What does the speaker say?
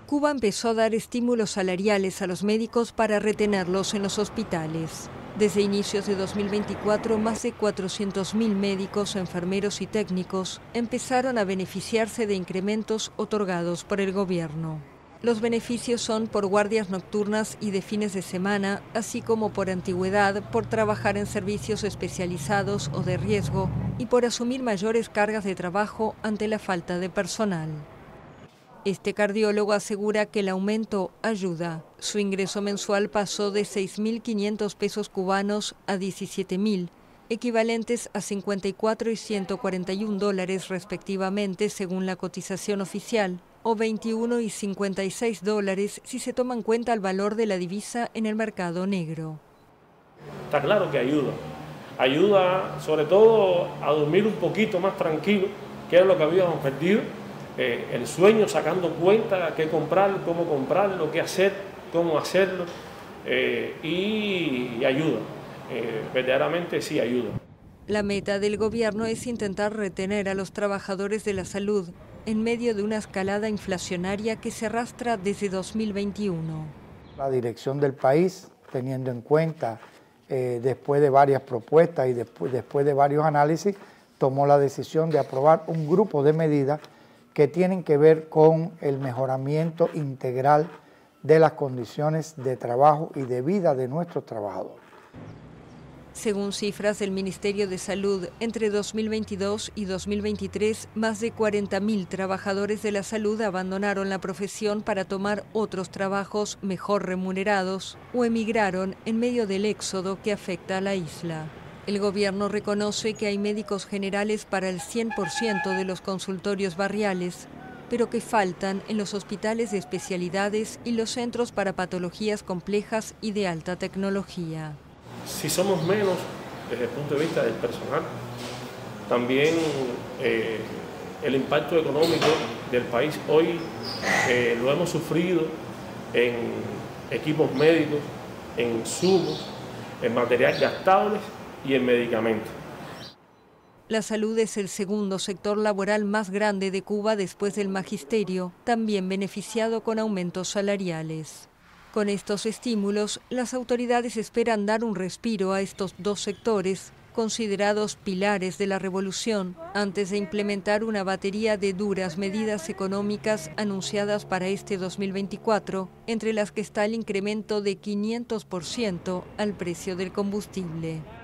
Cuba empezó a dar estímulos salariales a los médicos para retenerlos en los hospitales. Desde inicios de 2024, más de 400.000 médicos, enfermeros y técnicos empezaron a beneficiarse de incrementos otorgados por el gobierno. Los beneficios son por guardias nocturnas y de fines de semana, así como por antigüedad, por trabajar en servicios especializados o de riesgo y por asumir mayores cargas de trabajo ante la falta de personal. Este cardiólogo asegura que el aumento ayuda. Su ingreso mensual pasó de 6.500 pesos cubanos a 17.000, equivalentes a 54 y 141 dólares respectivamente según la cotización oficial, o 21 y 56 dólares si se toma en cuenta el valor de la divisa en el mercado negro. Está claro que ayuda. Ayuda sobre todo a dormir un poquito más tranquilo, que era lo que habíamos perdido. El sueño, sacando cuenta qué comprar, cómo comprarlo, qué hacer, cómo hacerlo, y ayuda, verdaderamente sí ayuda. La meta del gobierno es intentar retener a los trabajadores de la salud en medio de una escalada inflacionaria que se arrastra desde 2021. La dirección del país, teniendo en cuenta, después de varias propuestas y después de varios análisis, tomó la decisión de aprobar un grupo de medidas que tienen que ver con el mejoramiento integral de las condiciones de trabajo y de vida de nuestros trabajadores. Según cifras del Ministerio de Salud, entre 2022 y 2023, más de 40.000 trabajadores de la salud abandonaron la profesión para tomar otros trabajos mejor remunerados o emigraron en medio del éxodo que afecta a la isla. El gobierno reconoce que hay médicos generales para el 100% de los consultorios barriales, pero que faltan en los hospitales de especialidades y los centros para patologías complejas y de alta tecnología. Si somos menos desde el punto de vista del personal, también el impacto económico del país hoy lo hemos sufrido en equipos médicos, en insumos, en material gastable y en medicamentos. La salud es el segundo sector laboral más grande de Cuba después del magisterio, también beneficiado con aumentos salariales. Con estos estímulos, las autoridades esperan dar un respiro a estos dos sectores, considerados pilares de la revolución, antes de implementar una batería de duras medidas económicas anunciadas para este 2024, entre las que está el incremento de 500% al precio del combustible.